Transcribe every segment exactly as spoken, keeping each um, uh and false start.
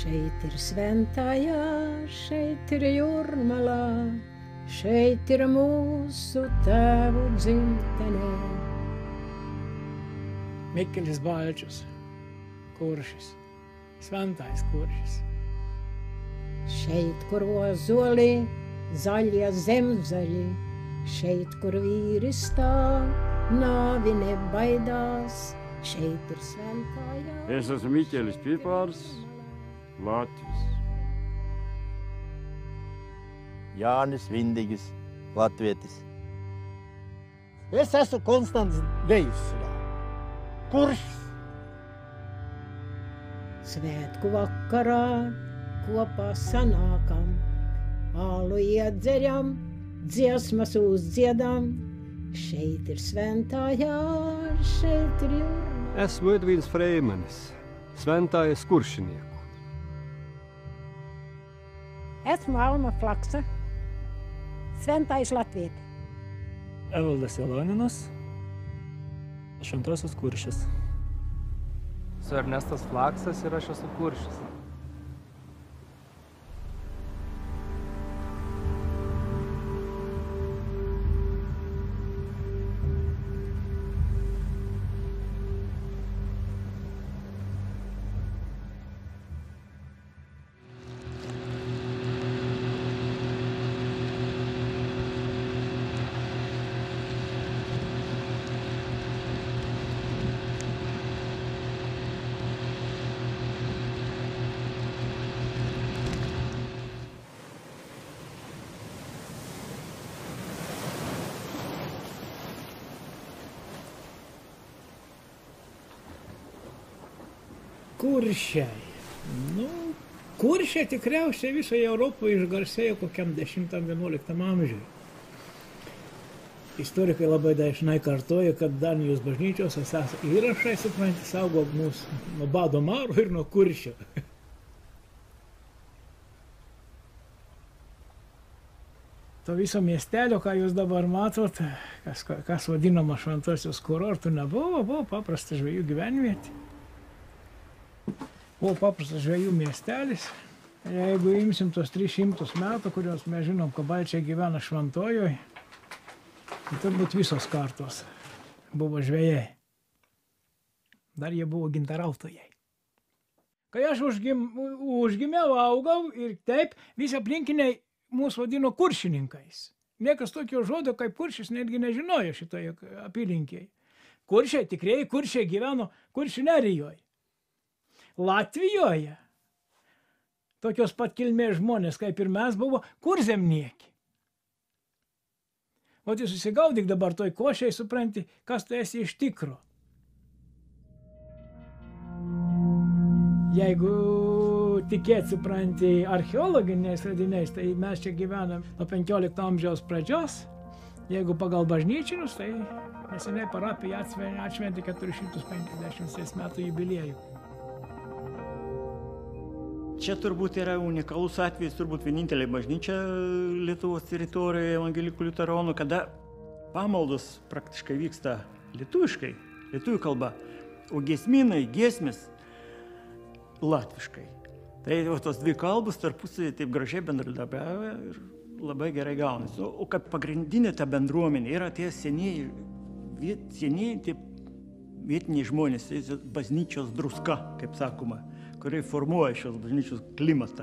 Šeit ir Sventąja, šeit ir Jūrmala, šeit ir mūsu tēvu dzimtenē. Mikelis Balčus, Kuršis, Sventais Kuršis. Šeit, kur ozoli, zaļie zemzaļi, šeit, kur vīri stāv, nāvi nebaidās, šeit ir Sventājā. Es esmu Mikelis Pipārs, Latvijas. Jānis Vindīgis, latvietis. Es esmu Konstants Vejs, Kuršs. Svētku vakarā kopā sanākam, ālu iedzeram, dziesmas uzdziedam. Šeit ir Sventājā, šeit ir Jūrmala. Esmu Edvīns Freimanis, Sventājas kuršinieku. Esmu Alma Flaksa, Sventais latvieti. Evaldas Jeloninas, Šventosios Kuršis. Esu Ernestas Flaksas ir aš esu Kuršis. Kuršiai. Nu, kuršiai tikriausiai visoje Europoje išgarsėjo kokiam dešimtam vienuoliktam amžiui. Istorikai labai dažnai kartoja, kad Danijos bažnyčios įrašai, supranti, saugo mūsų nuo bado maro ir nuo kuršio. To viso miestelio, ką jūs dabar matot, kas, kas vadinama Šventosios kurortu, nebuvo, buvo paprastas žvejų gyvenvietė. Buvo paprastas žvejų miestelis. Jeigu imsim tos tris šimtus metų, kurios mes žinom, kad balčiai gyvena Šventojoj, tai turbūt visos kartos buvo žvejai. Dar jie buvo gintarautojai. Kai aš užgim, užgimiau, augau ir taip, visi aplinkiniai mūsų vadino kuršininkais. Niekas tokio žodžio kaip kuršis netgi nežinojo šitoje apylinkėje. Kuršiai, tikrieji kuršiai gyveno Kuršių nerijoje. Latvijoje tokios pat kilmės žmonės, kaip ir mes, buvo kurzemnieki. O tai susigaudyk dabar toj košiai, supranti, kas tu esi iš tikro. Jeigu tikėt, supranti, archeologiniais radiniais, tai mes čia gyvenam nuo penkiolikto amžiaus pradžios. Jeigu pagal bažnyčinius, tai neseniai parapija atšventė keturi šimtai penkiasdešimt metų jubiliejų. Čia turbūt yra unikalus atvejis, turbūt vienintelė bažnyčia Lietuvos teritorijoje evangelikų liuteronų, kada pamaldos praktiškai vyksta lietuviškai, lietuvių kalba, o giesmynai, giesmės latviškai. Tai tos dvi kalbos tarpusavy taip gražiai bendradarbiavę ir labai gerai gaunasi. O, o kad pagrindinė ta bendruomenė yra tie senieji, viet, senieji tie vietiniai žmonės, tai bažnyčios druska, kaip sakoma, kurie formuoja šios bažnyčios klimatą.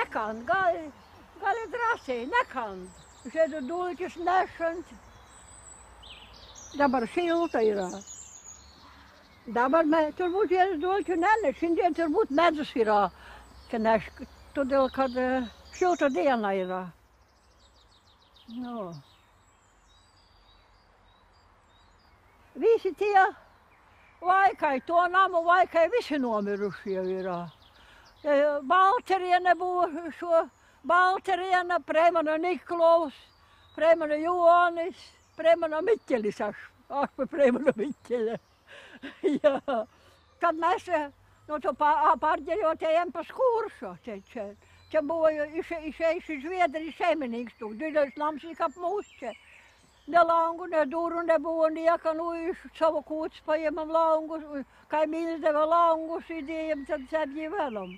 nekand, gali, gali drąsiai, nekand. Žiedų dulkis nešant. Dabar šilta yra. Dabar me, turbūt žiedų dulkių neneš, šiandien turbūt medus yra, kad neš, todėl kad šilta diena yra. Nu. Visi tie vaikai, to namo vaikai, visi nomiruši jau yra. Balterienė buvo šo, Balterienė, prie mano Niklaus, prie mano Joanis, prie mano Mikkelis, aš, aš prie mano Mikkelė. Ja. Kad mes no to apardėliotėjom pas kursą, čia, čia, čia buvo išėjęs iš Žviedrį šeimininkas, didelis nams į kapmus čia. Ne langų, ne durų nebuvo nieko, nu iš savo kūts paėmėm langus, kaimynas davė langus, įdėjom, tad taip gyvenom.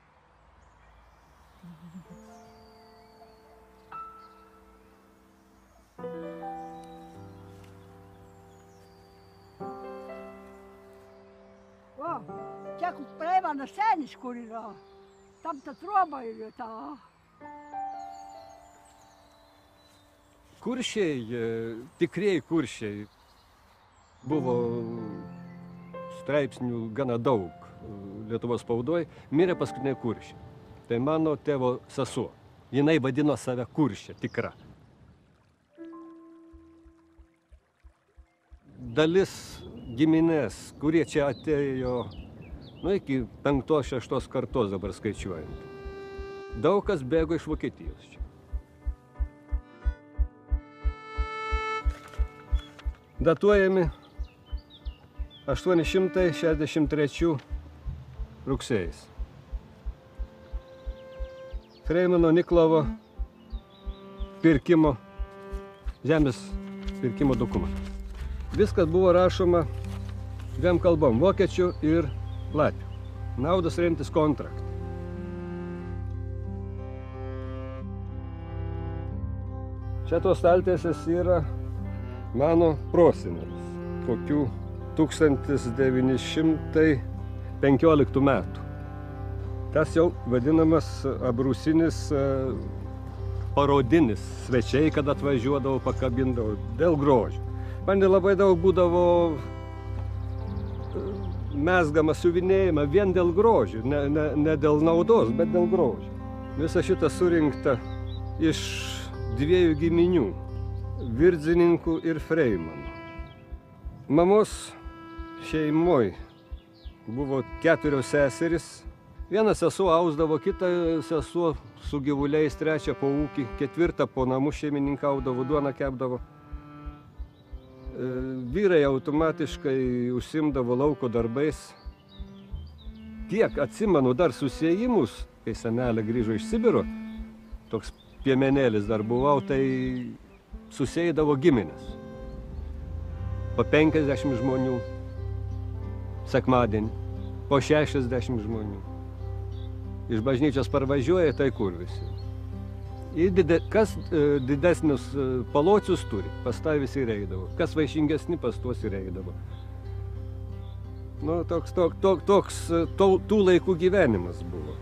O, čia prie mano senis, kur yra, tam ta troba yra ta. Kuršiai, tikrieji kuršiai, buvo straipsnių gana daug Lietuvos spaudoj, mirė paskutiniai kuršiai. Tai mano tėvo sesuo. Jinai vadino save kuršė, tikra. Dalis giminės, kurie čia atėjo, nu, iki penktos, šeštos kartos dabar skaičiuojant. Daug kas bėgo iš Vokietijos čia. Datuojami aštuoni šimtai šešiasdešimt trečių rugsėjais. Freimano Niklovo pirkimo, žemės pirkimo dokumentas. Viskas buvo rašoma dviem kalbom, vokiečių ir latvių. Naudos remtis kontraktą. Čia tos staltiesės yra mano prosenelis, kokių tūkstantis devyni šimtai penkioliktų metų. Tas jau vadinamas abrusinis parodinis svečiai, kad atvažiuodavo, pakabindavo dėl grožio. Man labai daug būdavo mezgama siuvinėjama vien dėl grožio, ne, ne, ne dėl naudos, bet dėl grožio. Visa šita surinkta iš dviejų giminių. Virdzininkų ir Freimanų. Mamos šeimoj buvo keturios seserys. Viena sesuo ausdavo, kita sesuo su gyvuliais, trečia po ūkį, ketvirta po namų šeimininkaudavo, duoną kepdavo. Vyrai automatiškai užsimdavo lauko darbais. Kiek atsimenu dar susiejimus, kai senelė grįžo iš Sibiro, toks piemenėlis dar buvau, tai susieidavo giminės. Po penkiasdešimt žmonių sekmadienį, po šešiasdešimt žmonių. Iš bažnyčios parvažiuoja, tai kur visi. Dide, kas e, didesnius palocius turi, pas tą visi reidavo. Kas vaišingesni, pas tuos reidavo. Nu, toks, tok, tok, toks to, tų laikų gyvenimas buvo.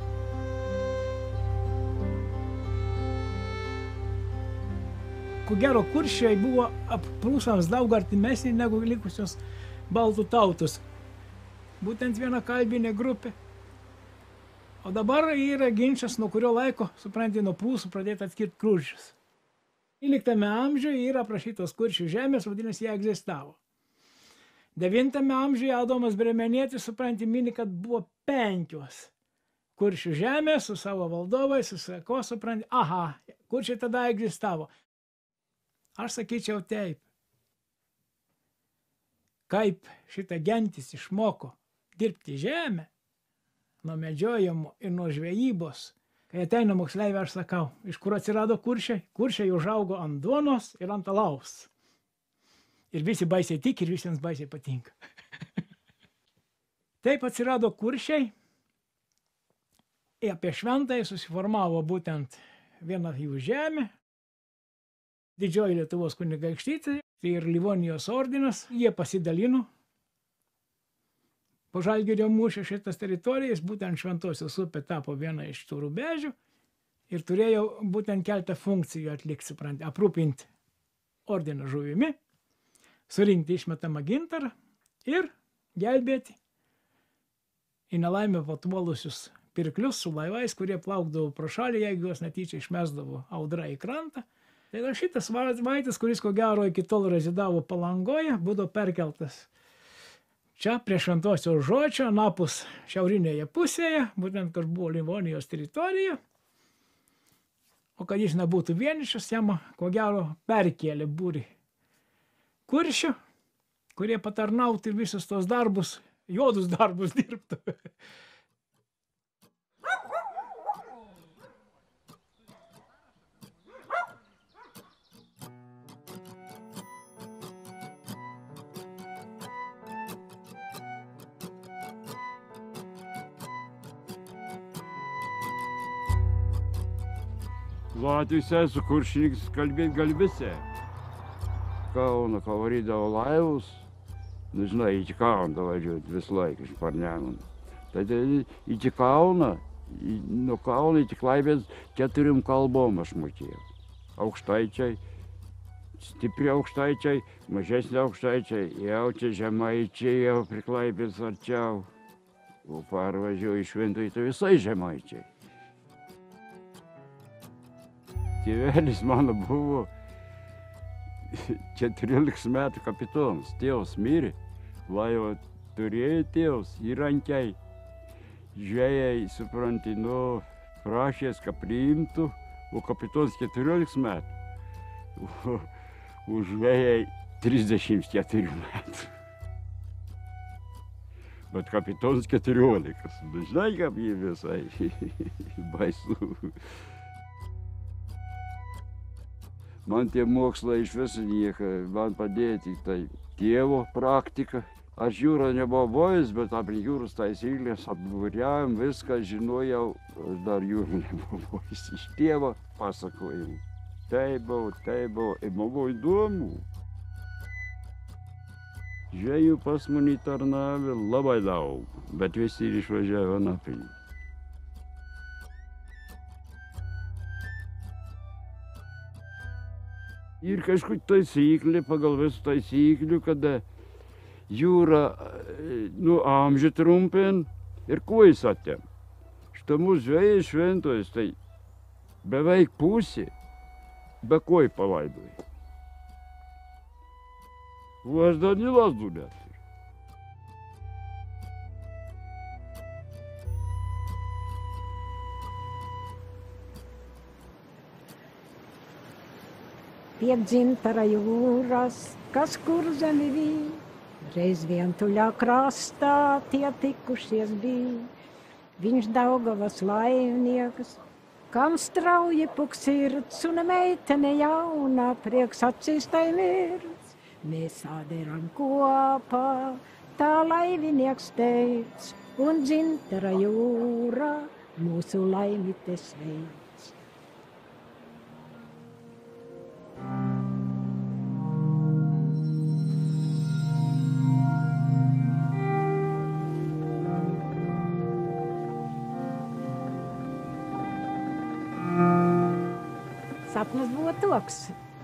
Ko gero, kuršiai buvo prūsams daug artimesni negu likusios baltų tautos. Būtent viena kalbinė grupė. O dabar yra ginčas, nuo kurio laiko, supranti, nuo prūsų pradėti atskirti kuršius. dvyliktame amžiuje yra aprašytos kuršių žemės, vadinasi, jie egzistavo. devintame amžiuje Adomas Bremenietis, supranti, mini, kad buvo penkios kuršių žemės su savo valdovais, su sako, supranti, aha, kuršiai tada egzistavo. Aš sakyčiau taip. Kaip šitą gentis išmoko dirbti žemę, nuo medžiojimo ir nuo žvejybos, kai ateina moksleiviai, aš sakau, iš kur atsirado kuršiai? Kuršiai užaugo ant duonos ir ant alaus. Ir visi baisiai tik ir visiems baisiai patinka. Taip atsirado kuršiai. Ir apie šventąją susiformavo būtent viena jų žemė. Didžioji Lietuvos kunigaikštystė ir Livonijos ordinas, jie pasidalino po Žalgirio mūšio šitas teritorijas, būtent Šventosios upė tapo viena iš tų rubežių ir turėjo būtent keltą funkcijų atlikti, supranti, aprūpinti ordino žuvimi, surinkti išmetamą gintarą ir gelbėti į nelaimę patpuolusius pirklius su laivais, kurie plaukdavo pro šalį, jeigu juos netyčia išmesdavo audra į krantą. Tai šitas vaitis, kuris ko gero iki tol rezidavo Palangoje, būdavo perkeltas čia prie Šventosios Žočio, anapus šiaurinėje pusėje, būtent kur buvo Livonijos teritorija. O kad jis nebūtų vienišas, jam ko gero perkėlė būrį kuršių, kurie patarnautų ir visus tos darbus, juodus darbus dirbtų. Latviuose su kuršininkais kalbėt gal visi. Kauno, kai varydavo laivus, nu žinai, iki Kauno važiuoti visą laiką iš Parnemunų. Tai iki Kauno, nuo Kauno iki Klaipėdos keturiom kalbom aš mokėjau. Aukštaičiai, stipri aukštaičiai, mažesni aukštaičiai, jaučiai, žemaičiai, jau prie Klaipėdos arčiau. O parvažiuoju iš Šventojo, tai visai žemaičiai. Tėvelis mano buvo keturiolikos metų kapitonas. Tėvas mirė, laivą turėjo tėvas įrankiai. Žvejai, supranti, nu, prašės, kad priimtų, o kapitonas keturiolikos metų. O, o žvejai trisdešimt keturių metų. Bet kapitonas keturiolikos. Žinai, kaip jį visai baisu. Man tie mokslai iš viso nieko, man padėjo tik tai tėvo praktika. Aš jūrą nebuvau buvęs, bet aplink jūros taisyklės apbūriavom, viską žinojau, aš dar jūrą nebuvau buvęs. Iš tėvo pasakojimų. Tai buvo, tai buvo, ir man buvo įdomu. Žvejų pas mane tarnavė labai daug, bet visi išvažiavo anapilį. Ir kažkokia taisyklė, pagal visų taisyklių, kada jūra, nu, amžių trumpin ir kojas atėm. Šitą mūsų žvejai Šventojos, tai beveik pusė be kojų palaidoja. O aš dar ne lazdų neturiu. Pie dzintara jūras, kas kur zemi vīja, reiz vientuļā krastā tie tikušies bija. Viņš Daugavas laivniekas, kam strauji puk sirds un meitene jauna, prieks acīs tai mirdz. Mēs sāderam kopā, tā laivinieks teic, un dzintara jūrā mūsu laimite sveic. Sapnis buvo toks.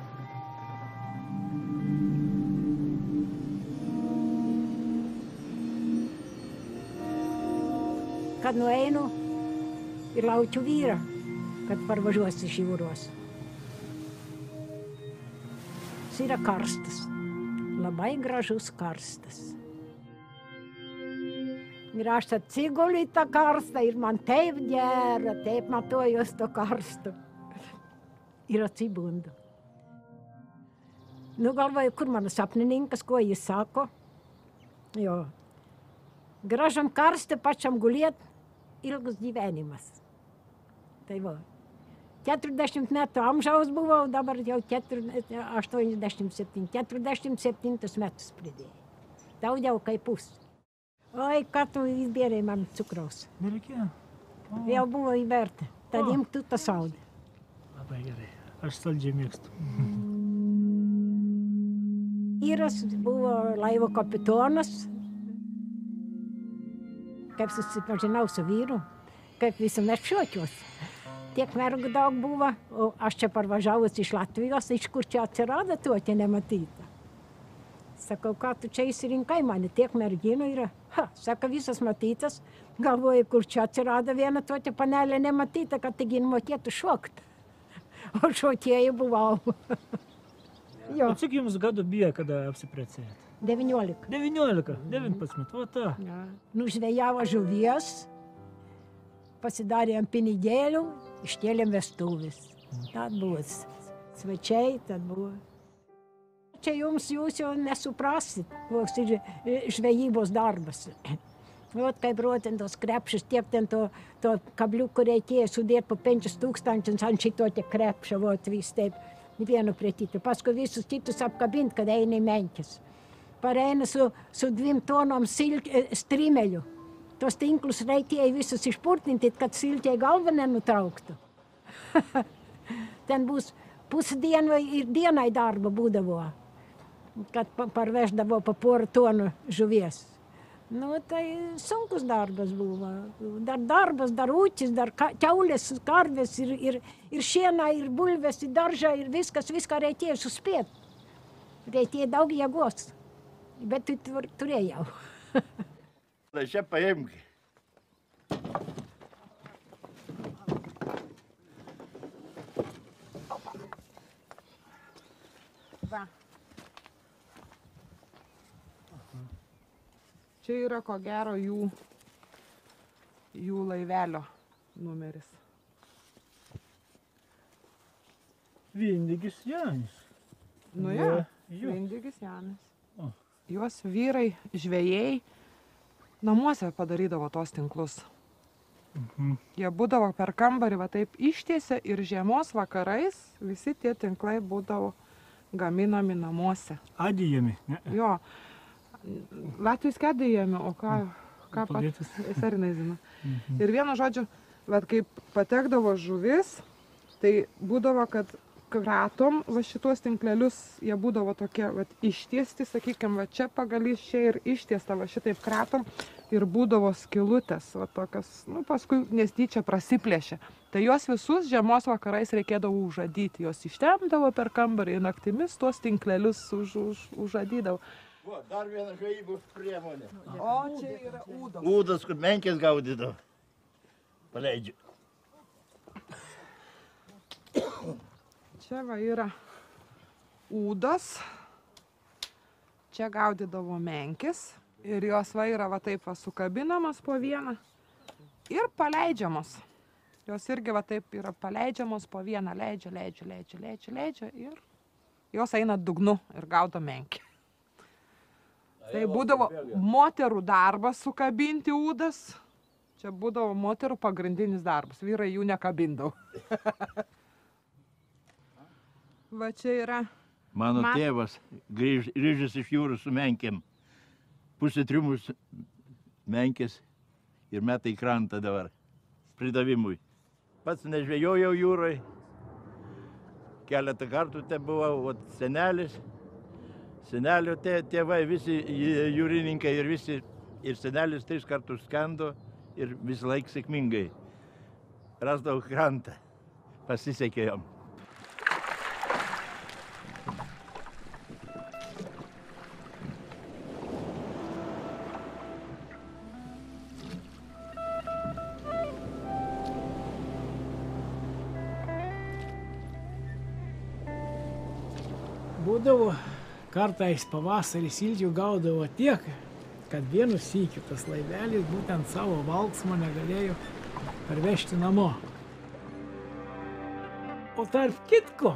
Kad nueinu ir laučiu vyrą, kad parvažiuos iš jūros. Jis yra karstas, labai gražus karstas. Ir aš atsigulu į tą karstą ir man taip gera, taip matojos to karstu. Ir atsibundu. Nu galvoju, kur mano sapnininkas, ko jis sako. Jo. Gražam karste pačam guliet, ilgas gyvenimas. Tai va. keturiasdešimt metų amžiaus buvau, dabar jau aštuoniasdešimt septyni. keturiasdešimt septynis metus pridėjau. Daugiau kaip pus. Oi, kad tu įbėrei man cukraus. Nereikėjo. Jau buvo įverta. Tad imk tu tą saudą. Labai gerai. Aš saldžiai mėgstu. Vyras buvo laivo kapitonas. kaip susipažinau su vyru, kaip visuomet šokiuos. Tiek mergų daug buvo, o aš čia parvažiavus iš Latvijos, iš kur čia atsirado tokia nematyta. Sakau, ką tu čia įsirinkai mane, tiek merginų yra. Ha, sako, visas matytas, galvoju, kur čia atsirado viena tokia panelė nematyta, kad taigi mokėtų šokti. O šokėjai buvau. O cik jums gadu bija, kada apsiprecėjot? devyniolika. devyniolika, devyniolika, o ta. Nužvejavo žuvies, pasidarėm pinigėlių, iškėlėm vestuvės. Tad buvo svečiai, tad buvo. Čia jums jūs jau nesuprasit, koks žvejybos darbas. Vot kaip ruotintos krepšis, tiek ten to, to kabliukų reikėjo sudėti po penkis tūkstančius ant šito tiek krepšio, vot vis taip, vienu prie kito. Paskui visus kitus apkabint, kad eina į menkis. Pareina su, su dviem tonom silk, strimeliu. Tos tinklus reikėjo visus išpurtinti, kad silkė galva nenutrauktų. Ten bus pusdienų ir dienai darba būdavo, kad parveždavo po porą tonų žuvies. Nu, tai sunkus darbas buvo. Dar darbas, dar ūkis, dar kiaulės, karvės ir, ir, ir šiena, ir bulvės, ir daržą, ir viskas, viską reikėjo suspėti. Reikėjo daug jėgos, bet tu turėjau. Tai čia paimk. Va. Čia yra ko gero jų, jų laivelio numeris. Vindigis Janis. Nu ja, Vindigis Janis. Juos vyrai, žvejai, namuose padarydavo tos tinklus. Mhm. Jie būdavo per kambarį, va taip ištiesę ir žiemos vakarais visi tie tinklai būdavo gaminami namuose. Adijami, ne? Jo. Latvijos kedėjami, o ką, ką pat Serinai zina. Mhm. Ir vienu žodžiu, vat kaip patekdavo žuvis, tai būdavo, kad kratom va šitos tinklelius, jie būdavo tokie vat ištiesti, sakykime, va čia pagalys čia ir ištiesta, va šitaip kratom ir būdavo skilutės, va tokios, nu paskui nestyčia prasiplėšė. Tai jos visus žiemos vakarais reikėdavo užadyti, jos ištemdavo per kambarį ir naktimis tuos tinklelius už, už, užadydavo. Va, dar viena žvejybos priemonė. O čia yra ūdas. Ūdas, kur menkės gaudydavo. Paleidžiu. Čia va yra ūdas. Čia gaudydavo menkės. Ir jos va yra va taip va sukabinamas po vieną. Ir paleidžiamos. Jos irgi va taip yra paleidžiamos po vieną. Leidžia, leidžia, leidžia, leidžia, leidžia. Ir jos eina dugnu ir gaudo menkį. Tai būdavo moterų darbas sukabinti ūdas. Čia būdavo moterų pagrindinis darbas. Vyrai jų nekabindavo. Va čia yra... Mano Man... tėvas grįž, grįžęs iš jūros su menkėm. Pusė triumus menkės ir meta į krantą dabar. Pridavimui. Pats nežvejojau jūrai. Keletą kartų te buvau, o senelis. Senelio tėvai, visi jūrininkai ir visi, ir senelis tris kartus skendo ir visą laiką sėkmingai. Rasdavau krantą, pasisekė jom. Būdavo kartais pavasarį silkių gaudavo tiek, kad vienu sykiu tas laivelis būtent savo valksmo negalėjo parvežti namo. O tarp kitko,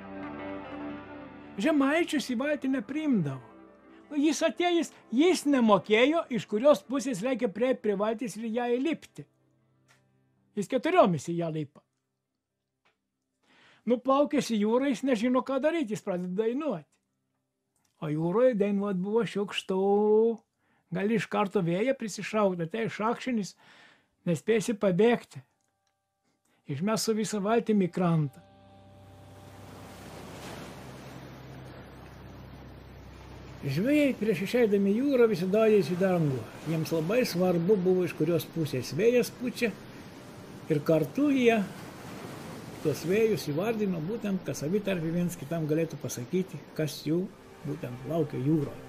žemaičius į valtį nepriimdavo. Jis atėjęs, jis nemokėjo, iš kurios pusės reikia prie, prie valtys ir ją įlipti. Jis keturiomis į ją lipa. Nuplaukęs į jūrą, jis nežino, ką daryti, jis pradeda dainuoti. O jūroje dainuot buvo šiukštu. Gali iš karto vėją prisišaukti, tai šakšinis nespėsi pabėgti. Išmes su visą valtimi į krantą. Žvejai prieš išeidami jūrą visi dažėsi į dangų. Jiems labai svarbu buvo, iš kurios pusės vėjas pučia. Ir kartu jie tuos vėjus įvardino būtent, kad savitarpį viens kitam galėtų pasakyti, kas jų būtent laukia jūroje.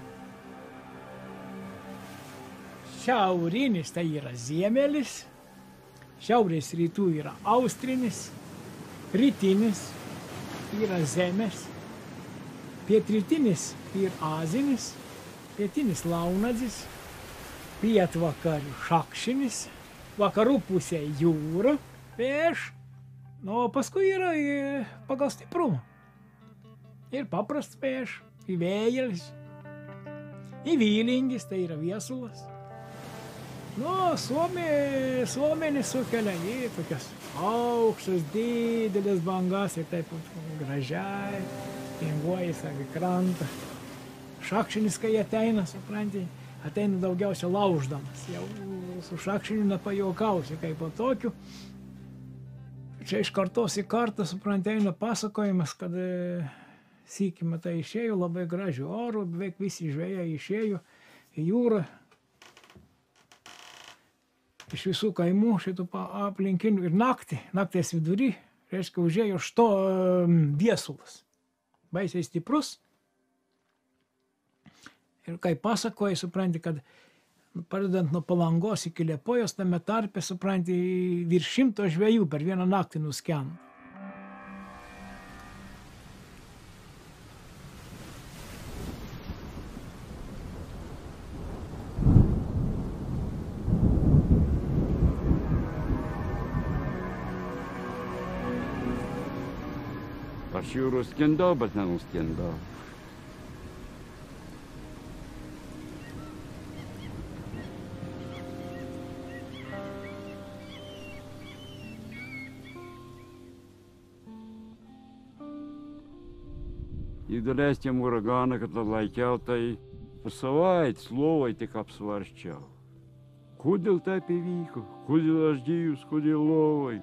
Šiaurinis tai yra Ziemelis, šiaurės rytų yra Austrinis, rytinis yra Zemes, pietrytinis yra Azinis, pietinis Launadzis, pietvakarių Šakšinis, vakarų pusė jūra, prieš, nu, paskui yra pagal stiprumą. Ir paprastas prieš, į Vėjelis, į Vylingis, tai yra Viesulas. Nu, Suomi, Suomenis sukelia į tokias aukštas, didelės bangas ir taip gražiai, tinguoja į krantą. Šakšinis, kai ateina, supranti, ateina daugiausia lauždamas. Jau su Šakšiniu nepajuokausi kaip po tokiu. Čia iš kartos į kartą, supranti, eina pasakojimas, kad sykį, matai, išėjo labai gražių orų, beveik visi žvejai išėjo į jūrą. Iš visų kaimų šitų aplinkinių ir naktį, nakties vidury, reiškia, užėjo što Viesulas. Baisiai stiprus. Ir kai pasakoja, supranti, kad pradedant nuo Palangos iki Liepojos, tame tarpe, supranti, virš šimto žvejų per vieną naktį nuskendo. Aš jūrų skendau, bet nenuskendau. Įdalesnėm uraganą, kad laikiau, tai po savaitės lovai tik apsvarščiau. Kodėl taip įvyko? Kodėl aš gyvus, kodėl lovai?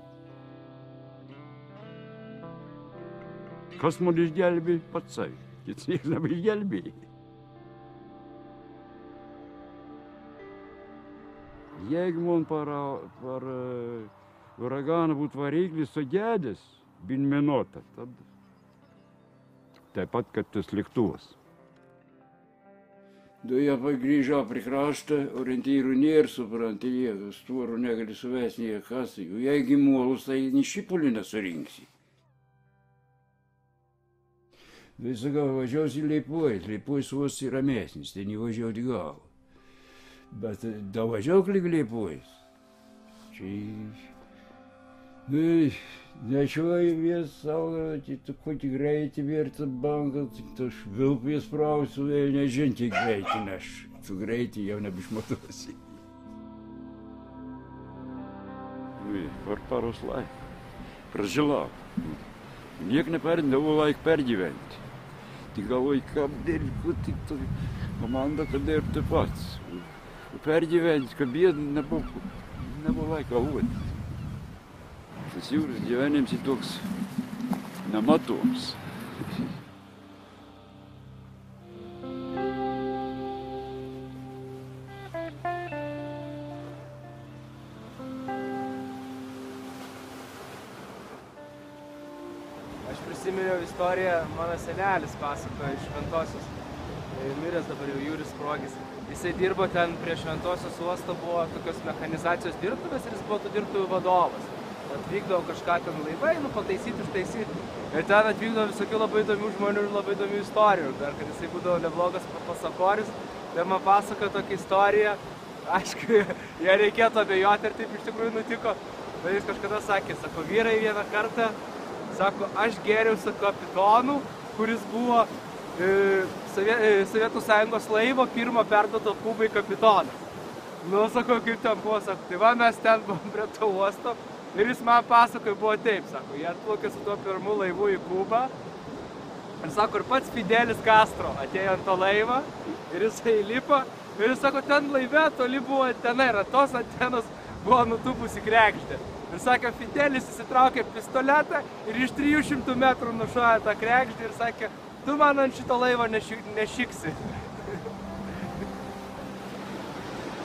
Kas man išgelbė patsai, kits nieks nebeišgelbė. Jeigu man par, par uraganą būtų variklis sugedęs, bin minutą, tad taip pat, kad tas lėktuvas. Du jie grįžo prie kraštą, orientyrų nėra, supranti, jie stvorų negali suvesti, jie kas, jeigu molus, tai ni šipulį nesurinksi. Visą gal važiausi į Liepojus, Liepojus vos ramesnis, ten įvažiauti gal. Bet davažiauk lyg Liepojus. Čia... Nu, nešioju vis savo, tu kokį greitį virtą banką, tu aš vilpės prausiu, vėl nežinti greitį, nes tu greitį jau nebišmatuosi. Par paros laik, pražilau. Niek neperindavo laik pergyventi. Tik galvoju, kam dirbu, tik tu komanda, kad dirbu taip pats. Pergyventi, kad jie nebuvo, nebuvo laik galvoti. Tas jūros gyvenims ir toks nematoms. Prisiminiau istoriją, mano senelis pasakojo iš Šventosios. Miręs dabar jau Jūris Sprogis. Jisai dirbo ten prie Šventosios uosto, buvo tokios mechanizacijos dirbtuvės ir jis buvo tų dirbtuvių vadovas. Atvykdavo kažką ten laivai, nu, pataisyti, ištaisyti. Ir ten atvykdavo visokių labai įdomių žmonių ir labai įdomių istorijų. Dar, kad jisai būdavo neblogas pasakoris, tai man pasakojo tokią istoriją. Aišku, ją reikėtų abejoti ir taip iš tikrųjų nutiko. Bet jis kažkada sakė, sako, vyrai vieną kartą, sako, aš geriau su kapitonu, kuris buvo e, Sovietų Sąjungos laivo pirmo perduoto Kubai kapitonas. Nu, sako, kaip ten buvo, sako, tai va, mes ten buvom prie to uosto ir jis man pasakojo, buvo taip, sako, jie atplaukė su tuo pirmu laivu į Kubą ir sako, ir pats Fidelis Castro atėjo ant to laivą ir jisai lipo ir jis sako, ten laive toli buvo antena ir tos antenos buvo nutupusi kregždė. Ir sakė, Fidelis įsitraukė pistoletą ir iš trijų šimtų metrų nušojo tą kregždį ir sakė, tu man ant šito laivo nešiksi.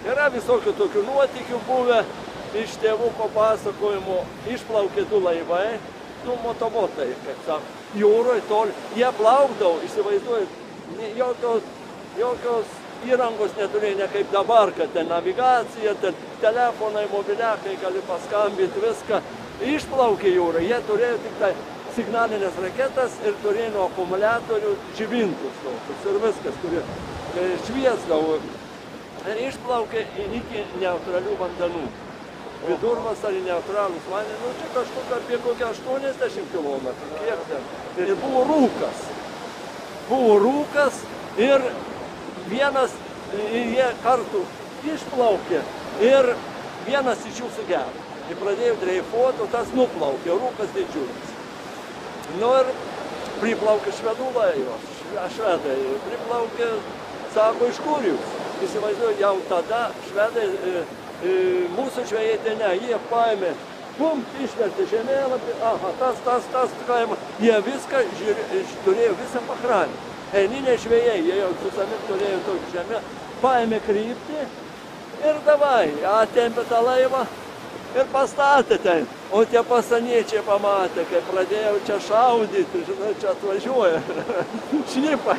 Yra visokių tokių nuotykių buvę, iš tėvų papasakojimų išplaukė du laivai, du motomotai, kaip sako, jūroje toli. Jie plaukdavo, įsivaizduojat, jokios, jokios įrangos neturėjo, ne kaip dabar, kad ten navigacija, ten telefonai, mobiliakai, gali paskambinti viską. Išplaukė jūrą, jie turėjo tik tai signalinės raketas ir turėjo nuo akumuliatorių žibintus tokius ir viskas, kurie šviesdavo. Ir išplaukė iki neutralių vandenų. Vidurvasarį neutralūs vandenų, nu čia kažkur apie kokią aštuoniasdešimt kilometrų, kiek ten. Ir buvo rūkas. Buvo rūkas ir vienas, jie kartu išplaukė ir vienas iš jų sugero. Ir pradėjo dreifuoti, o tas nuplaukė, rūkas didžiulis. Nu ir priplaukė švedų laivas, švedai, priplaukė, sako, iš kur jūs? Įsivaizduoju, jau tada švedai, e, e, mūsų žvejai tai ne, jie paėmė, bum, išvertė žemėlapį, aha, tas, tas, tas, kaimą, jie viską žiūrė, turėjo visą pakrantę. Eininiai žvejai, jie jau su savim turėjo tokį žemę, paėmė kryptį ir davai, atempė tą laivą ir pastatė ten. O tie pasaniečiai pamatė, kai pradėjau čia šaudyti, žinai, čia atvažiuoja, šnipai.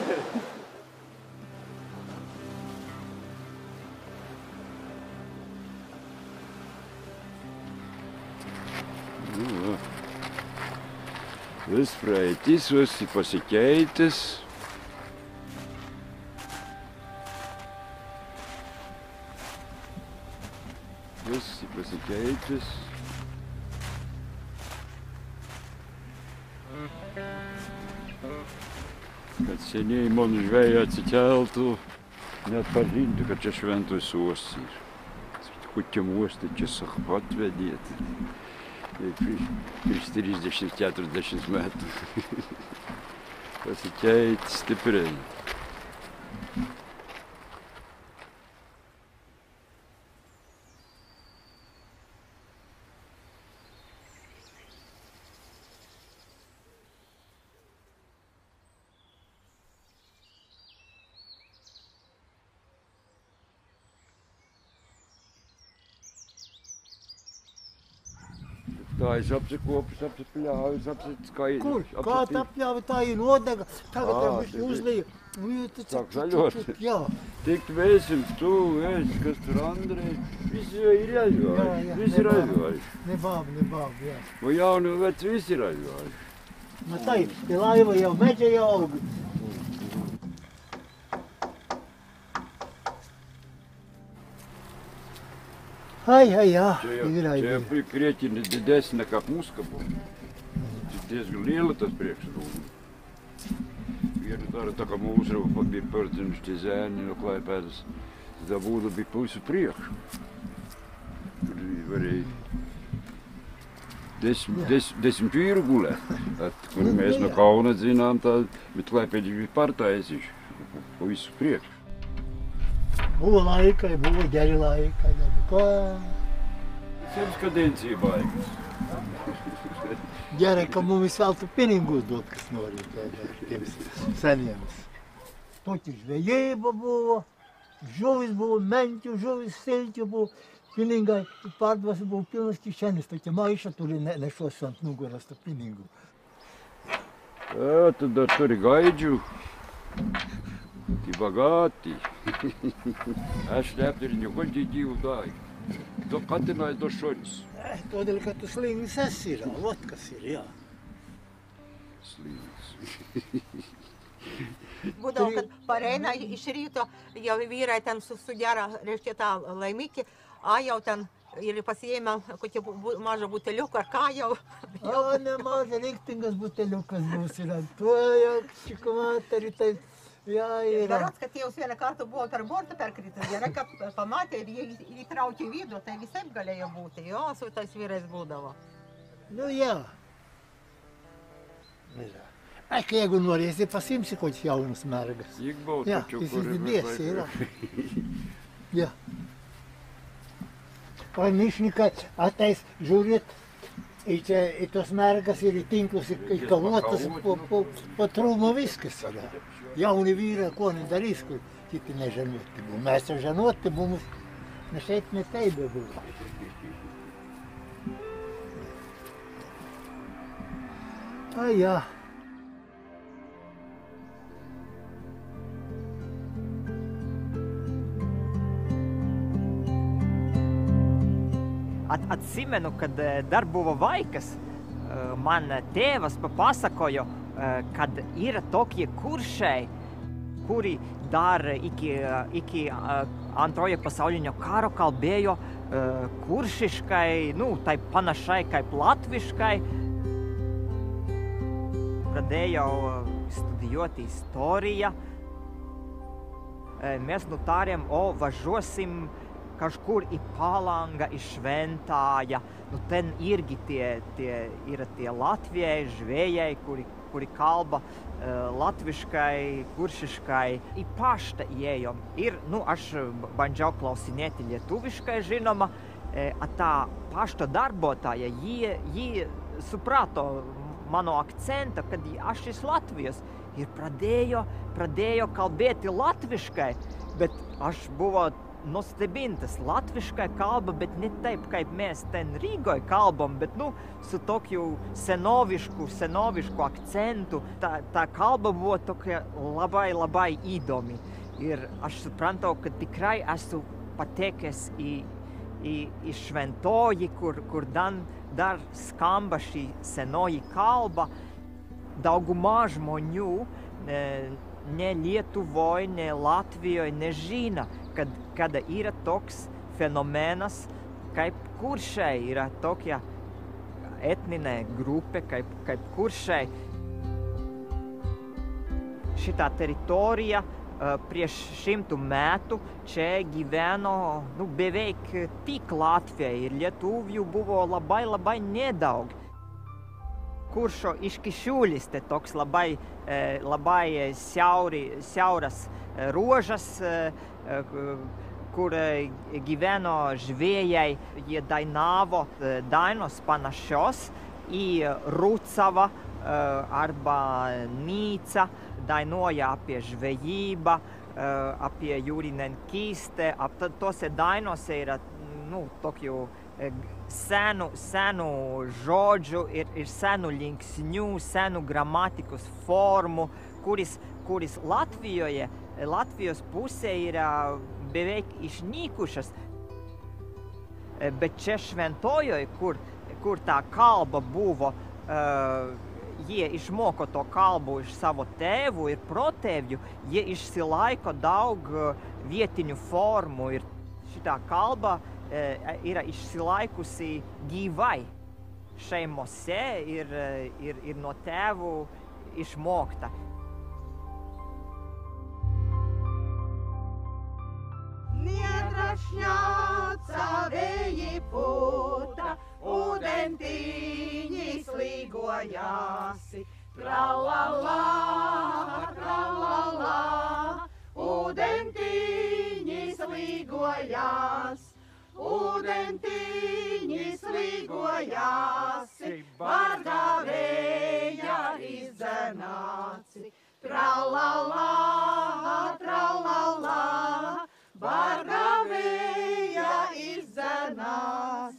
Nu, vis praeitis, vis pasikeitis. Vis pasikeitis. Kad seniai man žvejai atsikeltų, net pažinti, kad čia šventas uostas. Kokiam uostą čia sako atvedėti. Prieš trisdešimt keturiasdešimt metų. Pasikeitė stipriai. Tā es apsikopus, apsipļāvis, apsiskaidrs. Kur? Kā tā apļāva, tā ir nodega, tagad tam viss uzlīja. Sāk zaļot. Jā. Tik vēsim, tu, es, kas tur Andrei, visi ir aizvājuši, visi ir aizvājuši. Ne bābi, ne bābi, jā. Vai jauni un veci, visi ir aizvājuši. Nu tā ir, tie laiva jau meģa jau auga. Ai, ai, jā, ir aizvājuši. Čia jau Krieķi didesnė kā Muska buvo. Diezgan liela tas priekšrūma. Vienu dara tā kā mūsu bija pārdzinuši tie zēni no Klaipēdas. Tā būda bija pusi priekšu. Kur varēja desmit, des, desmit vīru gulēt. Kur mēs no Kauna zinām, tā, bet Klaipēdi bija pārtaisīši. Visu priekšu. Buvo laikai, buvo geri laikai, ko? Visiems kadencija baigas. Gerai, ka mums veltu pinigus duot, kas nori, tiems seniems. Tokia žvejyba buvo, žuvis buvo, menčių, žuvis, silčių buvo, pinigai, pardvas buvo pilnas kišenis, tokia maiša turi ne, nešos ant nugaras tų pinigų. A, tu dar turi gaidžių. Ti bagāti. Aš neaptarinju, ko dīdīvu dāju. To katinai to šonis. Todėl, kad tu slīnis esi ir, vot kas ir, jā. Slīnis. Būdavo, kad pareina iš ryto, jau vyrai ten sugera, reiškia tą laimikį, a jau ten ir pasiėmė kokį mažą buteliuką ar ką jau. O, ne mažą, reiktingas buteliukas bus ir ant to jau, čikumatari, tai... Ja, Berods, kad jau vieną kartą buvo per bortą perkritis, gerai, kad pamatė ir jie įtraukė į vidų, tai visaip galėjo būti, jo, su tais vyrais būdavo. Nu, ja. Aišku, jeigu norėsi, pasimsi koks jaunas mergas. Jeigu buvo ja, tokių, kur didėsi yra. Ja. O mišnikai ateis žiūrėt į, čia, į tos mergas ir į tinklus, į kavotas, po, po, po trūmo viskas yra. Jauni vyrai, ko nedarys, kur kiti nežinoti buvo. Mes jau žinoti, mums Na šeit ne taip buvo. A ja. At, atsimenu, kad dar buvo vaikas, man tēvas papasakojo, kad ir tokie kuršai, kuri dar iki, iki antrojo pasaulinio karo kalbėjo kuršiškai, nu, tai panašai kaip latviškai. Pradėjau studijuoti istoriją. Mēs nutarėm, o važiuosim kažkur į Palangą, į Šventāja. Nu, ten irgi tie, tie, ir tie latvijai, žvejai, kuri, kuri kalba uh, latviškai, kuršiškai. Į paštą ėjom. Ir, nu, aš bandžiau klausinėti lietuviškai, žinoma. E, a tā pašto darbotāja, ji, ji suprato mano akcentą, kad aš iš Latvijos. Ir pradėjo, pradėjo kalbėti latviškai, bet aš buvo nustebintas. Latviškai kalba, bet ne taip, kaip mēs ten Rīgoj kalbam, bet, nu, su tokiu senovišku, senovišku akcentu. Tā, tā kalba buvo tokia labai, labai įdomi. Ir aš suprantu, ka tikrai esmu patekęs į, į, į Šventoji, kur, kur dan, dar skamba šī senoji kalba. Daugumā žmonių ne, ne Lietuvoj, ne Latvijoj nežina, kad, kad ir toks fenomenas, kaip kuršai, ir tokia etninė grupė, kaip, kaip kuršai. Šitā teritorija prieš šimtu metų čia gyveno, nu, beveik tik Latvijai, ir lietuvių buvo labai, labai nedaug. Kuršo iškišulis, te toks labai, labai siauri, siauras ruožas, kur gyveno žvejai. Jie dainavo dainos panašios į Rucava arba Nīca, dainoja apie žvejybą, apie jūrininkystę. Tose dainose yra, nu, tokių senu, senu žodžiu ir, ir senu linksnių, senu gramatikos formu, kuris, kuris Latvijoje, Latvijos pusē yra beveik išnykušas. Bet čia Šventojoj, kur, kur tā kalba buvo, uh, jie išmoko to kalbu iš savo tēvu ir protēvju, jie išsilaiko daug vietinių formų, ir šitā kalba ir izsilaikusi gyvai šeimose ir, ir, ir no tēvu išmokta. Niedrašņāca vēji puta, ūdentiņi slīgojāsi. Tralala, tralala, ūdentiņi slīgojās. Ūdentiņi slīgojāsi, pārgāvēja izdzenāci. Tralala, tralala, pārgāvēja izdzenāci.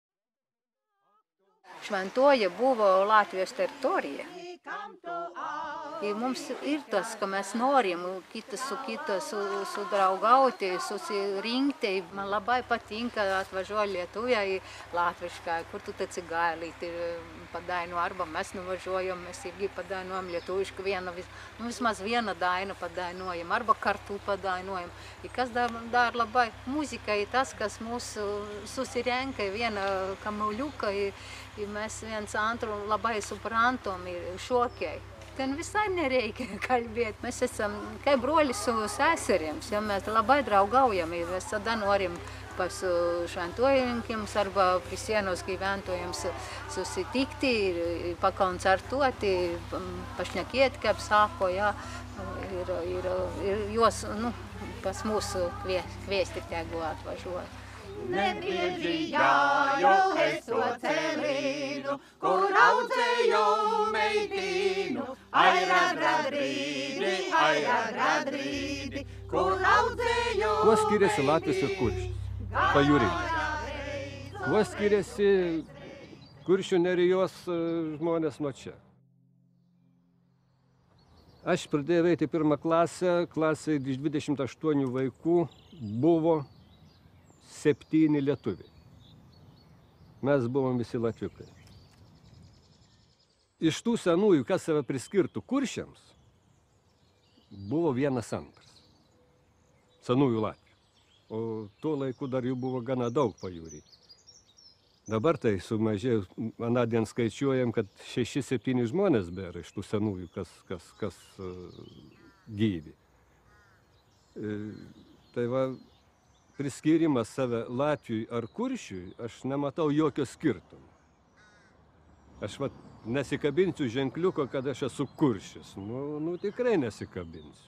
Šventoja buvo Latvijos teritorija. I mums ir tas, ka mēs norim kitas su kita su, sudraugauti, susirinkti. Man labai patinka atvažiuoja Lietuvā į latviškai, kur tu taci gailīti padaino, arba mēs nuvažiojam, mēs irgi padainojam lietuviškai viena, nu, vismaz viena daina padainojam, arba kartu padainojam. I kas dar, dar labai muzika ir tas, kas mūs susirenka viena kamuļuka, i, i mēs viens antru labai suprantam ir šokai. Ten visai nereikia kalbėti. Mēs esam kā broļi su seseriem, ja mēs labai draugaujam, ir mēs tada norim pas šventojininkams arba pie sienos gyventojams susitikti, pakoncertuoti, pašnekėti, kaip sako, ja, ir, ir, ir jos, nu, pas mūsu kviesti tegu atvažiuoti. Nebieži gāju es to celīnu, kur audzēju meitinu. Ai, radrīdi, ai, radrīdi, kur audzēju Kuo skiriasi Latvis ir Kuršis? pajūrinės. Kuo skiriasi Kuršių nerijos žmonės nuo čia? Aš pradėjau eiti pirmą klasę, klasė iš dvidešimt aštuonių vaikų buvo septyni lietuviai. Mes buvom visi latviukai. Iš tų senųjų, kas save priskirtų kuršiams, buvo vienas antras. Senųjų latvių. O tuo laiku dar jų buvo gana daug pajūry. Dabar tai sumažėjo, anadien skaičiuojam, kad šeši septyni žmonės bėra iš tų senųjų, kas, kas, kas uh, gyvi. E, tai va, priskyrimas save Latvijui ar Kuršiui, aš nematau jokio skirtumo. Aš va, nesikabinsiu ženkliuko, kad aš esu kuršis. Nu, nu tikrai nesikabinsiu.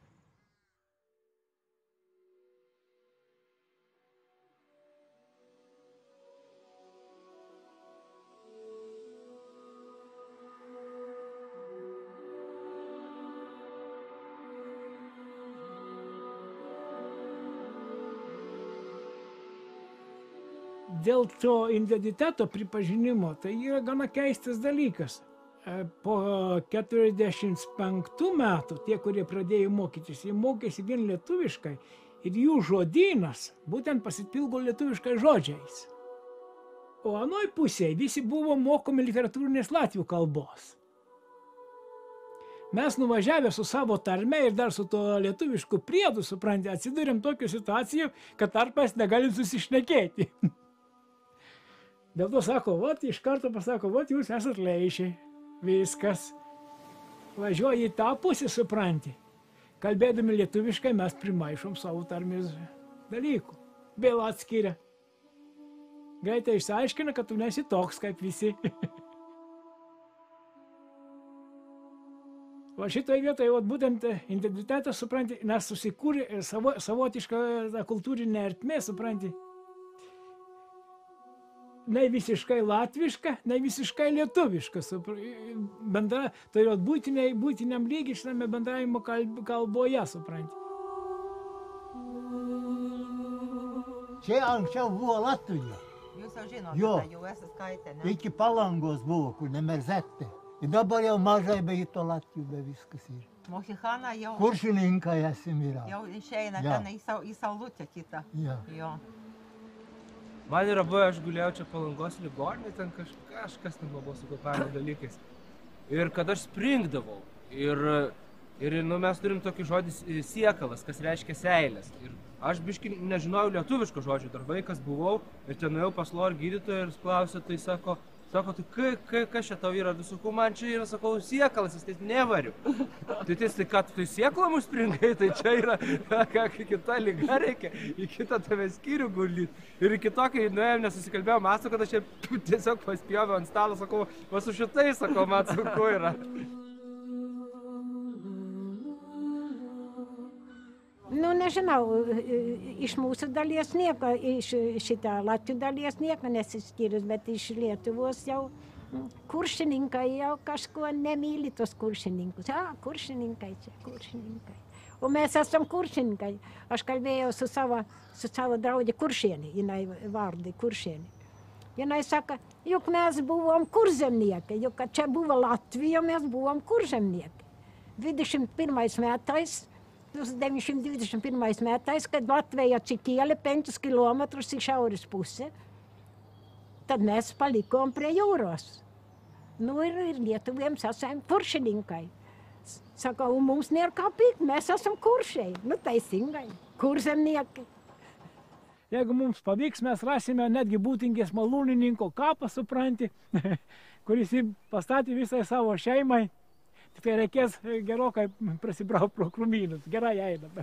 Dėl to identiteto pripažinimo, tai yra gana keistas dalykas. Po keturiasdešimt penktų metų, tie, kurie pradėjo mokytis, jie mokėsi vien lietuviškai ir jų žodynas būtent pasipilgo lietuviškai žodžiais. O anoj pusėje visi buvo mokomi literatūrinės latvių kalbos. Mes nuvažiavę su savo tarme ir dar su to lietuvišku priedu, suprantate, atsidūrėm tokią situaciją, kad tarpas negali susišnekėti. Dėl to sako, vat, iš karto pasako, vat, jūs esat leišiai. Viskas. Važiuoji į tą pusę, supranti. Kalbėdami lietuviškai mes primaišom savo tarmės dalykų. Vėl atskiria. Greitai išsiaiškina, kad tu nesi toks kaip visi. Va šitoje vietoje, vat, būtent identitetas, supranti, nes susikūrė savo, savotišką kultūrinę ertmę, supranti. Ne visiškai latviška, ne visiškai lietuviška. Bendra, tai yra būtiniai, būtiniam lygiai šitame bendravimo kalboje, supranti. Čia anksčiau buvo Latvija. Jūs jau žinote, Jo. jau esate skaitę, ne? Iki Palangos buvo, kur nemerzette. Ir dabar jau mažai be to Latvijų, be viskas yra. Mohikana jau, Kuršininkai esame yra. jau išeina Ja. ten į, sau, į saulutę kitą. Ja. Jo. Man yra buvę, aš guliau čia Palangos ligoninėje, ten kaž, kažkas ten buvo su kvėpavimo dalykais. Ir kad aš springdavau. Ir, ir nu, mes turim tokį žodį siekalas, kas reiškia seilės. Ir aš biškai nežinojau lietuviško žodžio, dar vaikas buvau ir ten nuėjau pas lor gydytoją ir klausė, tai sako, sako, tai kai, kai, kas čia tau yra, visukų, man čia yra, sakau, siekalas, jis tai nevariu. Tai tai, tai ką, tu tai sieklą mus springai, tai čia yra, ką, kita liga reikia, į kitą tave skyrių guldyt. Ir iki to, kai nuėjom, nesusikalbėjom, mąstu, kad aš čia tiesiog paspjoviau ant stalo, sakau, va su šitai, sakau, man sunku yra. Nu, nežinau, iš mūsų dalies nieko, iš šitą Latvių dalies nieko nesiskyrus, bet iš Lietuvos jau kuršininkai jau kažko nemyli tos kuršininkus. A, kuršininkai čia, kuršininkai. O mes esam kuršininkai. Aš kalbėjau su savo, su savo draudė Kuršienė, jinai vardai Kuršienė. Jinai saka, juk mes buvom kurzemniekai, juk čia buvo Latvija, mes buvom kurzemniekai. dvidešimt pirmais metais devyniasdešimt dvidešimt pirmais metais, kad Latvija atsikėlė penkis kilometrus į šiaurės pusę, tad mes palikom prie jūros. Nu ir, ir lietuviems esam kuršininkai. Sakau, mums nėra ką pykt, mes esam kuršiai. Nu teisingai, kurzemniekai. Jeigu mums pavyks, mes rasime netgi Būtingės malūnininko kapą, supranti, kuris jį pastatė visai savo šeimai. Tik tai reikės gerokai prasibraukti pro krūmynus. Gerai eina.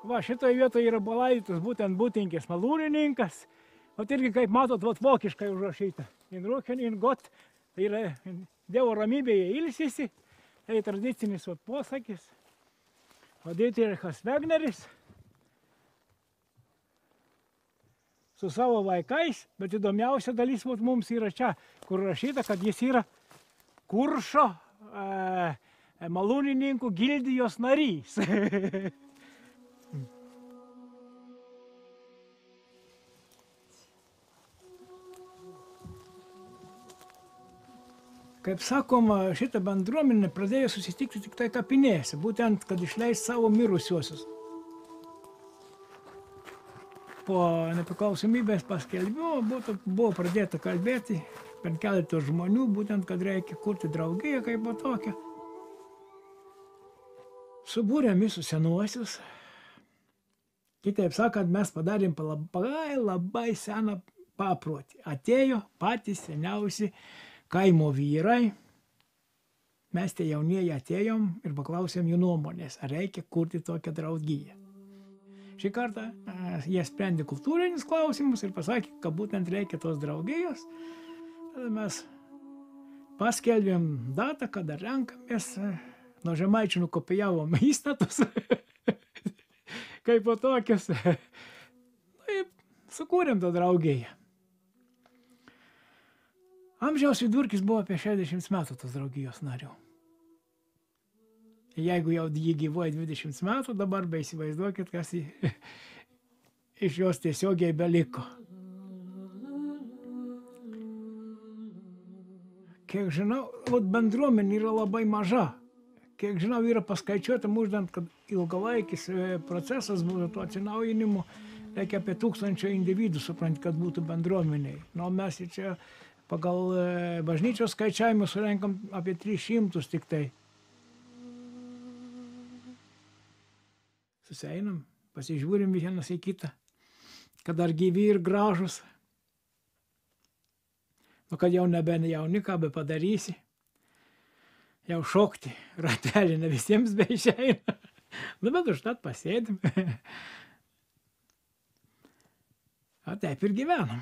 Va, šitoje vietoje yra palaidotas būtent Būtingės malūnininkas. Vat irgi, kaip matot, vat vokiškai užrašyta. In Ruhen, in Gott. Tai yra Dievo ramybėje ilsisi. Tai tradicinis vat posakis. O Dietrichas Wegneris su savo vaikais, bet įdomiausia dalis vat mums yra čia, kur rašyta, kad jis yra Kuršo e, malūnininkų gildijos narys. Kaip sakoma, šitą bendruomenę pradėjo susitikti tik tai kapinėse, būtent, kad išleis savo mirusiuosius. Po nepriklausomybės paskelbimo buvo, buvo pradėta kalbėti per keletą žmonių, būtent, kad reikia kurti draugiją kaip tokią. Subūrėm visus senuosius. Kitaip sakant, mes padarėm labai, labai seną paprotį. Atėjo patys seniausi kaimo vyrai, mes tie jaunieji atėjom ir paklausėm jų nuomonės, ar reikia kurti tokią draugiją. Šį kartą jie sprendė kultūrinius klausimus ir pasakė, kad būtent reikia tos draugijos. Tada mes paskelbėm datą, kada renkamės, nuo Žemaičių nukopijavom įstatus, kaip po tokius. Ir sukūrėm tą draugiją. Amžiaus vidurkis buvo apie šešiasdešimt metų tos draugijos narių. Jeigu jau jį gyvuoja dvidešimt metų, dabar be įsivaizduokit, kas iš jos tiesiogiai beliko. Kiek žinau, bendruomenė yra labai maža. Kiek žinau, yra paskaičiuota mūždant, kad ilgalaikis procesas buvo to atsinaujinimo, reikia apie tūkstančio individų, suprant, kad būtų bendruomeniai. Nu, mes čia pagal bažnyčios skaičiavimus surenkam apie tris šimtus tik tai. Suseinam, pasižiūrim vienas į kitą, kad dar gyvi ir gražus. Nu, kad jau nebe jauni, ką be padarysi. Jau šokti ratelį ne visiems be išeina. Nu, bet užtat pasėdim. A, taip ir gyvenam.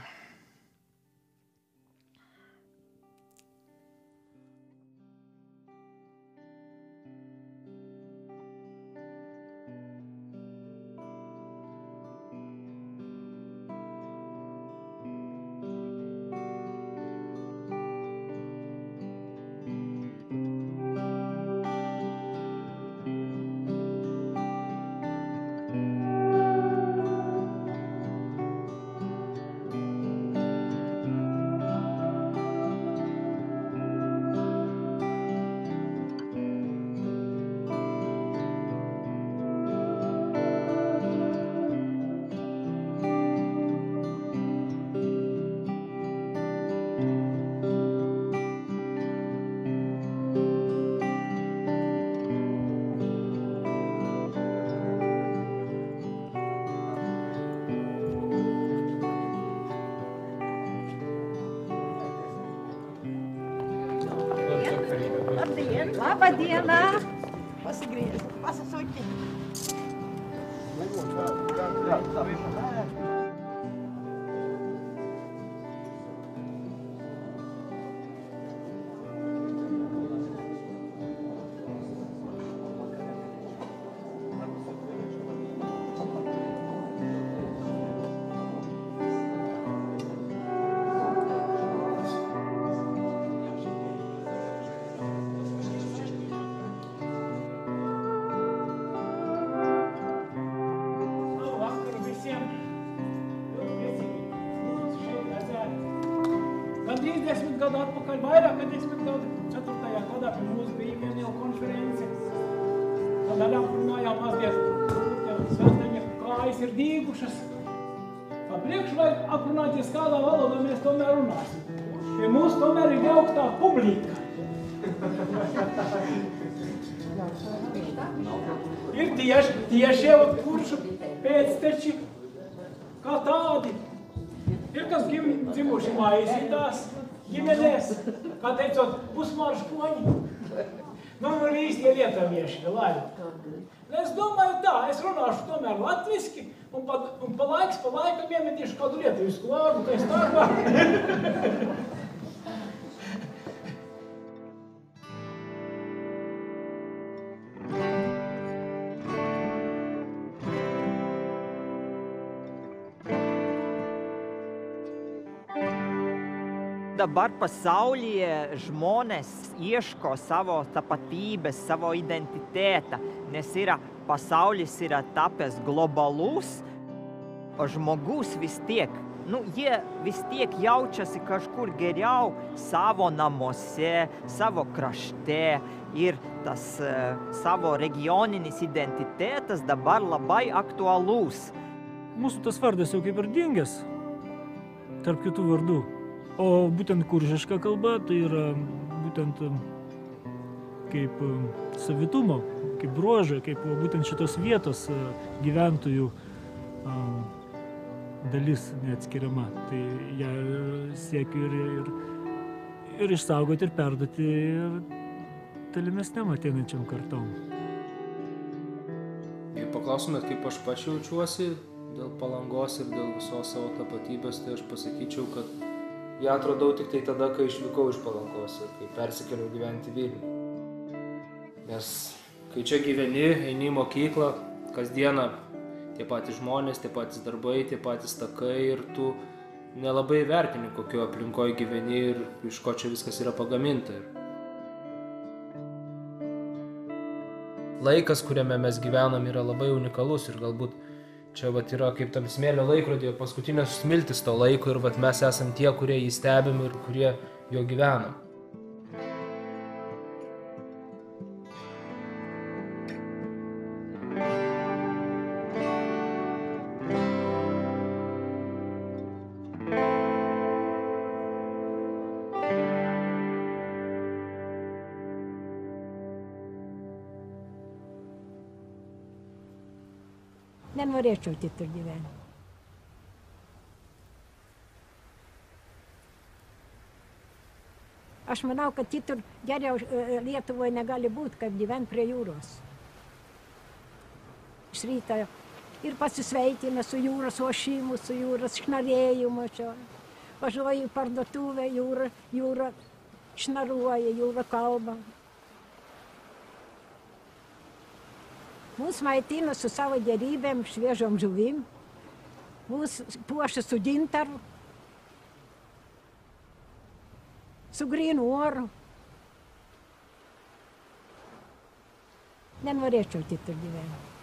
Labą dieną. Pasigrįžti, pasisukti. trisdešimt gadu atpakaļ, vairāk kā desmit gadu, ceturtajā gadā pie mums bija viena jau konference. Tad arī aprunājām mazliet svētdiņa kājas ir dīgušas. Pa priekšu vajag aprunāties, kādā valodā mēs tomēr runāsim. Pie mums tomēr ir jauktā publika. Ir tieši, tieši jau kuršu pēcteči, kā tādi. Ir kas dzimuši maisītās ģimenēs, kā teicot, pusmarškoņi. Man ir īstie lietuvieški, labi. Es domāju tā, es runāšu tomēr latviski, un pa, un pa laiks, pa laikam iemetīšu kādu lietuvisku vārdu, ka es tā Dabar pasaulyje žmonės ieško savo tapatybės, savo identitetą, nes yra, pasaulis yra tapęs globalus, o žmogus vis tiek, nu, jie vis tiek jaučiasi kažkur geriau savo namuose, savo krašte ir tas uh, savo regioninis identitetas dabar labai aktualus. Mūsų tas vardas jau kaip ir dingęs tarp kitų vardų. O būtent kuršiška kalba tai yra būtent kaip savitumo, kaip bruožai, kaip būtent šitos vietos gyventojų dalis neatskiriama. Tai ją siekiu ir, ir, ir išsaugoti ir perduoti tolimesniam ateinančiam kartom. Jei paklausumėt, kaip aš pats jaučiuosi dėl Palangos ir dėl visos savo tapatybės, tai aš pasakyčiau, kad ją atradau tik tai tada, kai išvykau iš Palangos ir kai persikėliau gyventi Vilnių. Nes kai čia gyveni, eini į mokyklą, kasdieną tie patys žmonės, tie patys darbai, tie patys takai ir tu nelabai vertini, kokio aplinkoje gyveni ir iš ko čia viskas yra pagaminta. Laikas, kuriame mes gyvenam, yra labai unikalus ir galbūt čia vat yra kaip tam smėlio laikrodėje paskutinės smiltis to laiko ir vat mes esam tie, kurie jį stebim ir kurie jo gyvenam. Nenorėčiau kitur gyventi. Aš manau, kad kitur geriau Lietuvoje negali būti, kaip gyventi prie jūros. Iš ryto ir pasisveikina su jūros ošimu, su jūros šnarėjimu. Čia. Važiuoju į parduotuvę, jūra, jūra šnaruoja, jūra kalba. Mūs maitina su savo gerybėm, šviežiom žuvim. Mūs puošia su gintaru, su grynu oru. Nenorėčiau kitur gyventi.